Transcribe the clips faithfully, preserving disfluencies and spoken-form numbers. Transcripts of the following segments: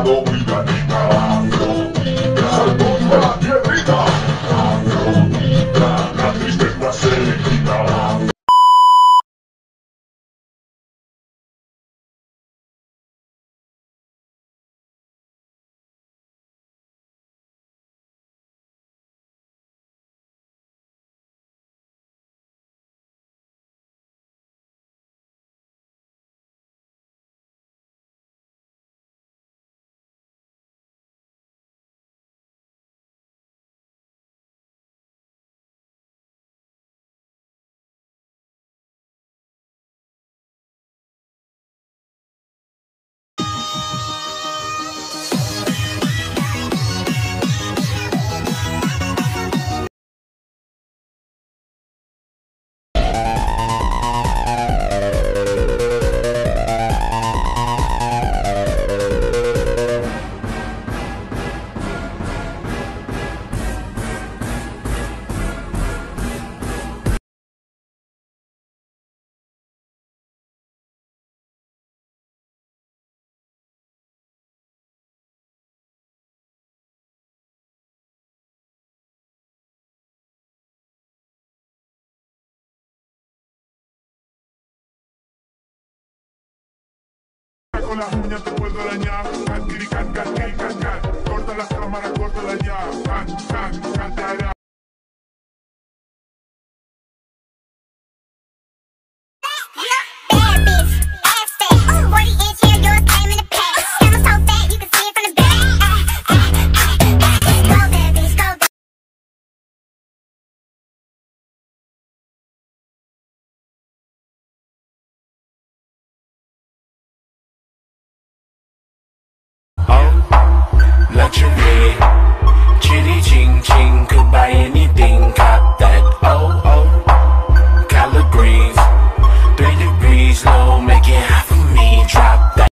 dominadita, saltó la tierrita, la tristeza se le quita. Con las uñas te puedo arañar, can, tiri, can, can, tiri, can, can. Corta las cámaras, córtala ya, can, can, cantará. Luxury, chitty ching ching, could buy anything, cop that, oh oh, collard greens, three degrees low, make it hot for me, drop that.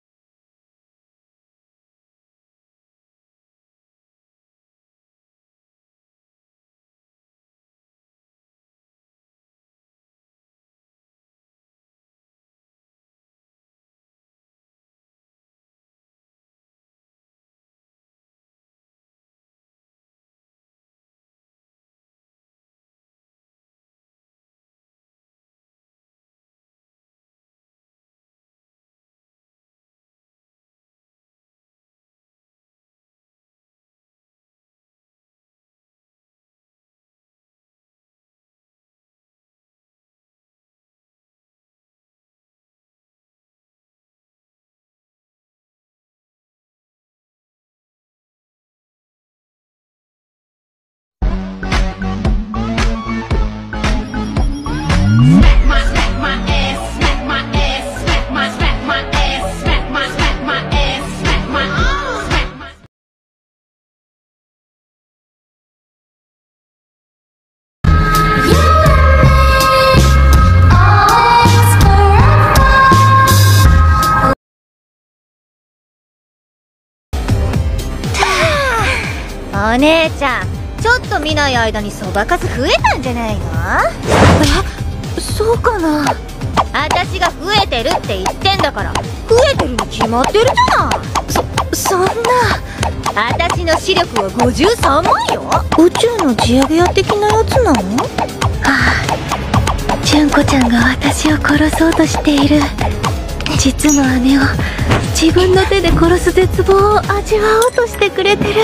お姉ちゃん、ちょっと見ない間にそばかす増えたんじゃないの？え、そうかな。私が増えてるって言ってんだから、増えてるに決まってるじゃない。そ、そんな。私の視力はごじゅうさんまんよ。宇宙の地上げ屋的なやつなの？はあ、純子ちゃんが私を殺そうとしている実の姉を自分の手で殺す絶望を味わおうとしてくれてる。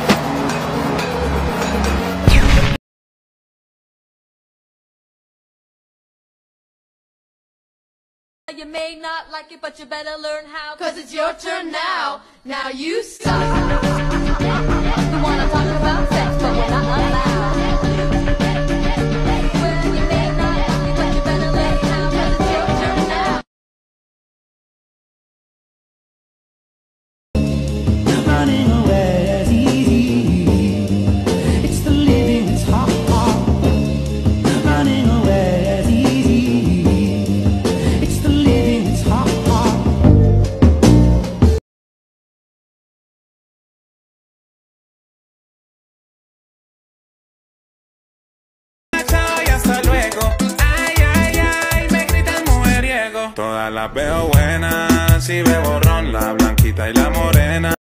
You may not like it, but you better learn how. Cause it's your turn now. Now you suck. You wanna talk about sex, but we're not allowed. Well, you may not like it, but you better learn how. Cause it's your turn now. Running away is easy. It's the living, it's hard. Running away is easy. It's the living, it's hard. Todas las veo buenas, si bebo ron, la blanquita y la morena.